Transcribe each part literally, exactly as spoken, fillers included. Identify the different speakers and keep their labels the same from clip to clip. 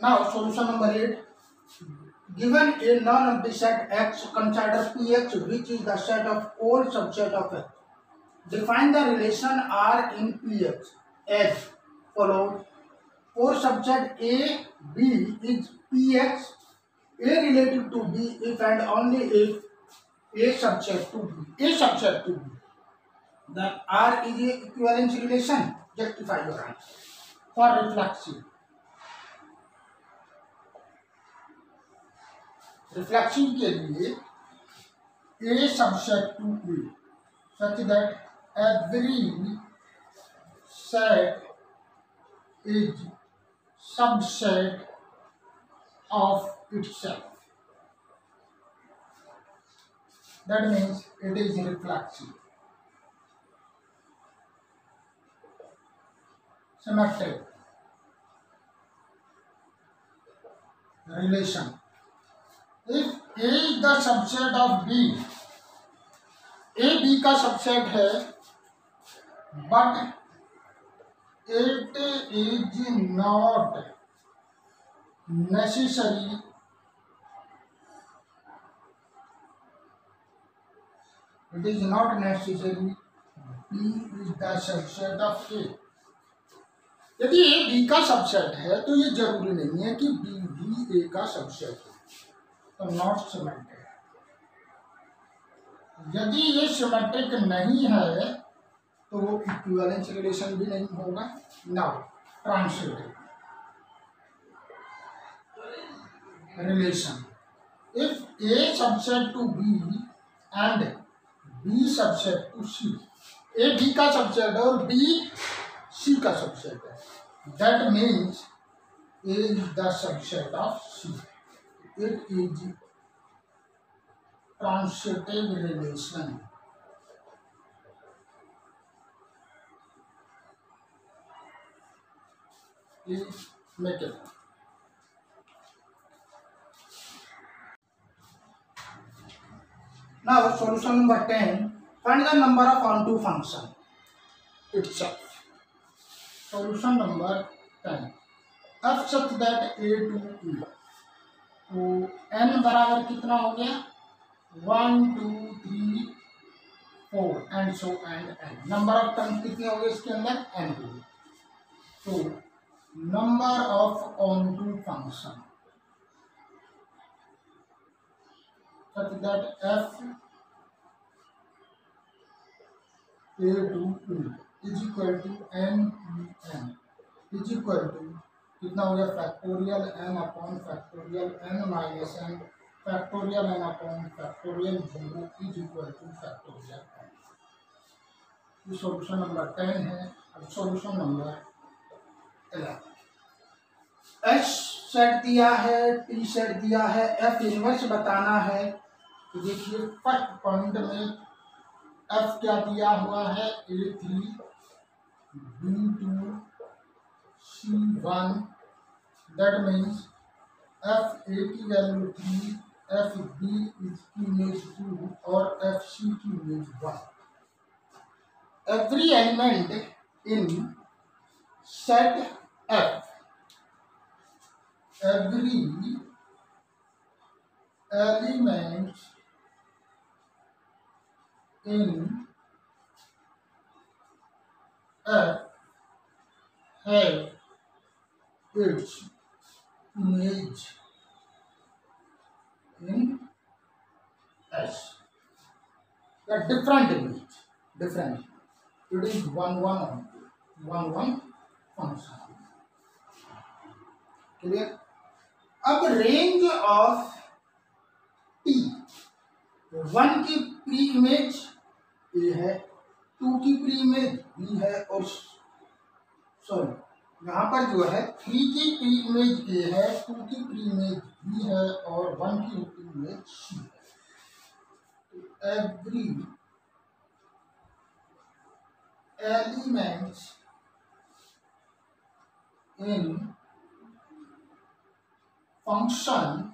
Speaker 1: Now solution number eight. Given a non-empty set X, consider P X, which is the set of all subset of X. Define the relation R in P X as follows. For subset A, B is P X, A relative to B if and only if A subset to B, A subset to B. Then R is a equivalence relation. Justify your answer. For reflexive. Reflection के लिए A subset to A such that every set is subset of itself. That means it is reflexive. Symmetric relation. If A is the subset of B, A B का subset है, but it is not necessary it is not necessary B is the subset of A. यदि A B का subset है तो ये जरूरी नहीं है कि B भी A का subset है, तो नॉट सिमेट्रिक। यदि ये सिमेट्रिक नहीं है तो वो इक्विवेलेंस रिलेशन भी नहीं होगा। Now transitive relation. If A subset to B and B subset to C, A B का सबसेट है और B C का सबसेट है, that means A is the subset of C. It is transitive relation. Please make it. Now solution number ten. Find the number of onto function itself. Solution number ten. F such that A to E. तो n बराबर कितना हो गया, one two three four and so and n. Number of terms कितने हो गए इसके अंदर, n हो गए. तो number of onto function such that f a to e is equal to n n is equal to कितना हो गया, factorial n upon factorial n minus n factorial n upon factorial zero is equal to factorial n. ये solution number ten है. अब solution number eleven. S set दिया है, T set दिया है, एफ इनवर्स बताना है. तो देखिए फर्स्ट पॉइंट में एफ क्या दिया हुआ है, A three B two C one. That means f A की वैल्यू थ्री, एफ बी की इमेज टू और एफ सी की image one. Every element in set f, every element in f have its image in S. The different image, different. It is one one only, one one function. Clear? अब range of T, one की pre image A है, two की pre image B है, और sorry यहाँ पर जो है थ्री की प्री इमेज ए है, टू की प्री इमेज बी है और वन की प्री इमेज सी है. Every elements in function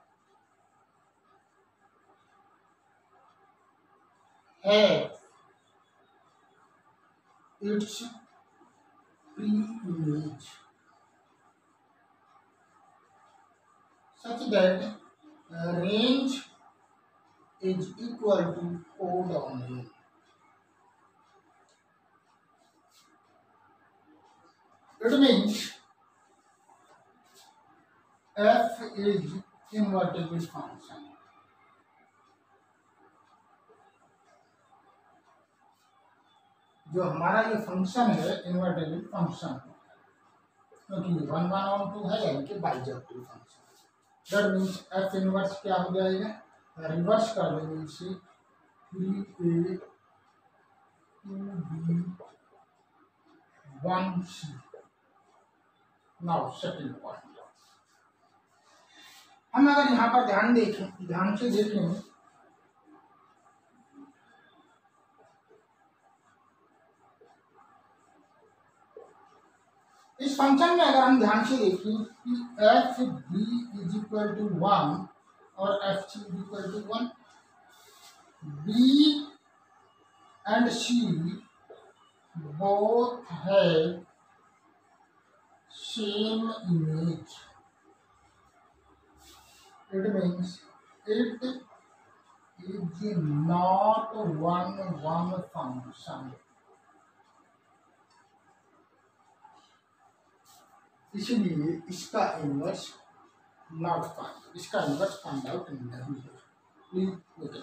Speaker 1: have its pre-image such that uh, range is equal to code only. It means f is invertible function. जो हमारा ये function है invertible function, क्योंकि one one onto है यानी कि bijective function. That means f inverse क्या हो जाएगा, रिवर्स कर देंगे इसे three A two B one C. Now second point, हम अगर यहाँ पर ध्यान देखें, ध्यान से देखें, इस फंक्शन में अगर हम ध्यान से देखें कि f B is equal to one और f C is equal to one, B and C both है same image, it means it is not one one function. इसलिए इसका इनवर्स नॉट फाइंड, इसका इनवर्स फाइंड आउट नहीं है। Please देखिए,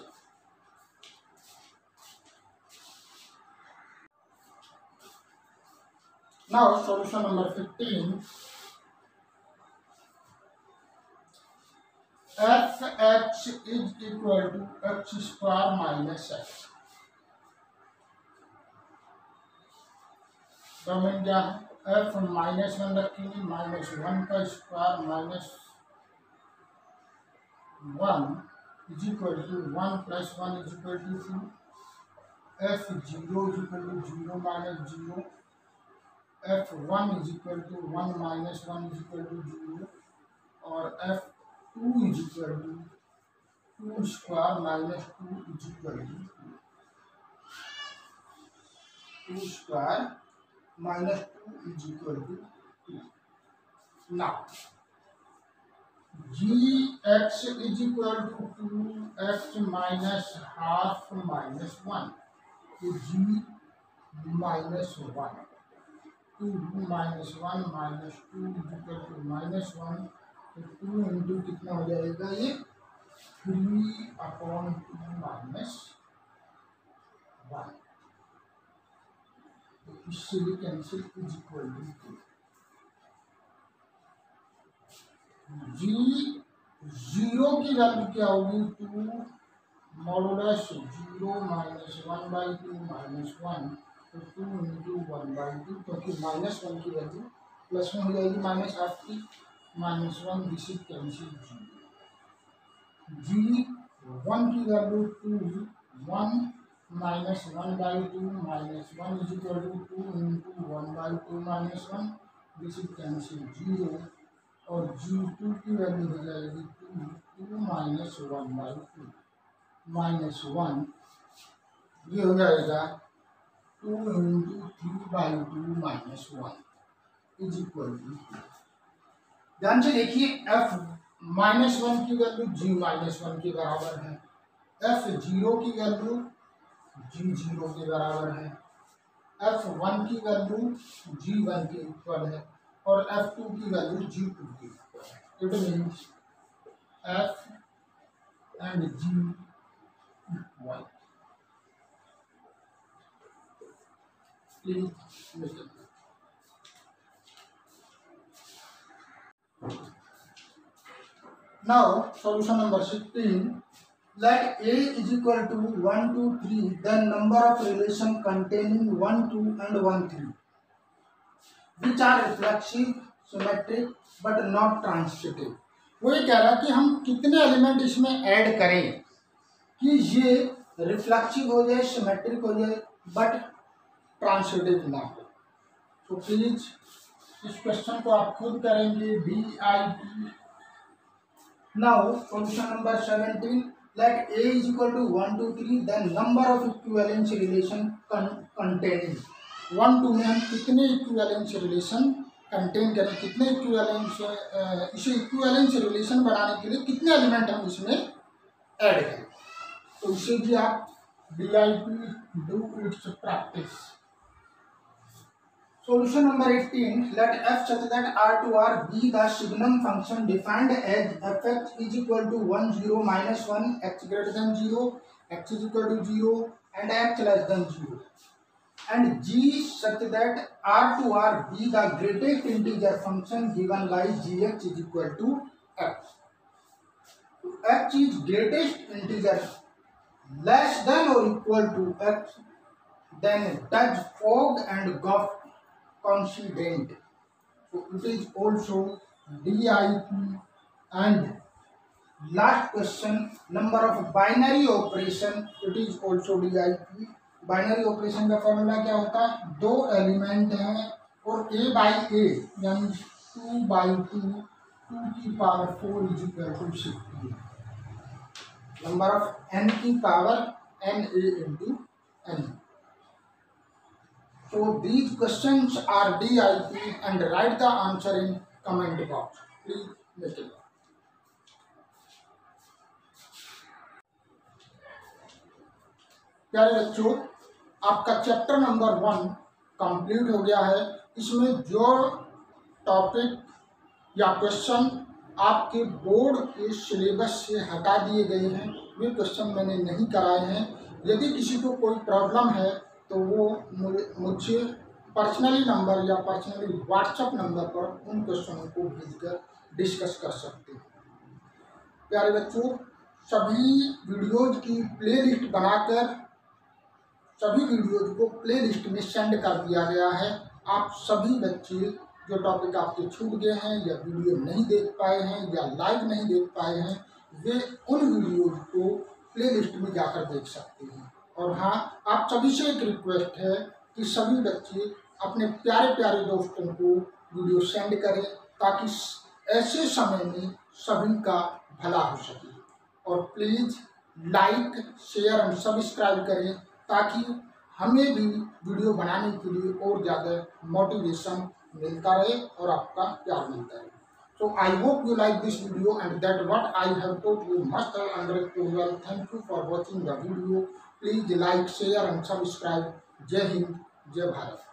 Speaker 1: now solution number fifteen, f x is equal to x square minus x. Domain क्या है, f minus one रखेंगे, minus one का square minus one is equal to one plus one is equal to two, f zero is equal to zero minus zero, f one is equal to one minus one is equal to zero, और f two is equal to two square minus two is equal to two square minus two is equal to two. Now, gx is equal to two x minus half minus one. So g minus one. two minus one minus two is equal to minus one. तो two into कितना हो जाएगा ये, three upon two minus one। इससे भी cancel is equal to g zero की value क्या होगी, two modulus zero minus one by two minus one, तो two into one by two, क्योंकि माइनस वन की वैल्यू प्लस में हो जाएगी माइनस हाफ की, minus one this is cancel g g one की value two, one minus one by two minus one is equal to two into one by two minus one, this is cancel zero, और g two की value हो जाएगी two, two minus one by two minus one, ये हो जाएगा two into three by two minus one is equal to. Two से देखिए, f minus one की वैल्यू जी माइनस वन के बराबर है, एफ जीरो की वैल्यू जी जीरो के बराबर है, एफ वन की वैल्यू जी वन के इक्वल है, और एफ टू की वैल्यू जी टू के इक्वल है। It means f and g equal. Please listen, now solution number sixteen, let A is equal to one, two, three, then number of relation containing one, two and one, three, which are reflexive, symmetric but not transitive। वो ये कह रहा है कि हम कितने element इसमें add करें कि ये रिफ्लेक्सिव हो जाए, सिमेट्रिक हो जाए, बट ट्रांसिटिव ना हो। तो प्लीज इस क्वेश्चन को आप खुद करेंगे, D I T. Now solution number seventeen, let A is equal to one, two, three, then number of equivalence relation con containing one, two में हम कितने equivalence relation कंटेन करें, कितने इक्विवेलेंस, इसे इक्विवेलेंस रिलेशन बनाने के लिए कितने एलिमेंट हम इसमें ऐड करें। तो इसे भी आप D I P do its practice. Solution number eighteen. Let f such that r to r be the signum function defined as fx is equal to one zero minus one, x greater than zero, x is equal to zero, and x less than zero. And g such that r to r be the greatest integer function given by gx is equal to x. X is greatest integer less than or equal to x, then does fog and Goff coincident. So it is also D I P. And last question, number of binary operation, it is also D I P. Binary operation का formula क्या होता है, दो element हैं और a by A यानी two by two two की power four is equal to sixteen, number of n की power n a into n. So these questions are D I P and write the answer in comment box. Please make it. प्यारे बच्चों, आपका chapter number one complete हो गया है। इसमें जो topic या क्वेश्चन आपके बोर्ड के सिलेबस से हटा दिए गए हैं वे क्वेश्चन मैंने नहीं कराए हैं। यदि किसी को कोई प्रॉब्लम है तो वो मुझसे पर्सनली नंबर या पर्सनली व्हाट्सएप नंबर पर उन क्वेश्चनों को भेजकर डिस्कस कर सकते हैं। प्यारे बच्चों, सभी वीडियोज की प्लेलिस्ट बनाकर सभी वीडियोज को प्लेलिस्ट में सेंड कर दिया गया है। आप सभी बच्चे जो टॉपिक आपके छूट गए हैं या वीडियो नहीं देख पाए हैं या लाइव नहीं देख पाए हैं, वे उन वीडियोज को प्लेलिस्ट में जाकर देख सकते हैं। और हाँ, आप सभी से एक रिक्वेस्ट है कि सभी बच्चे अपने प्यारे प्यारे दोस्तों को वीडियो सेंड करें ताकि ऐसे समय में सभी का भला हो सके। और please like, share and subscribe करें ताकि हमें भी वीडियो बनाने के लिए और ज़्यादा मोटिवेशन मिलता रहे और आपका प्यार मिलता रहे। So I hope you like this video and that what I have taught you must have understood well. Thank you for watching the video. Please like, share and subscribe. जय हिंद, जय भारत।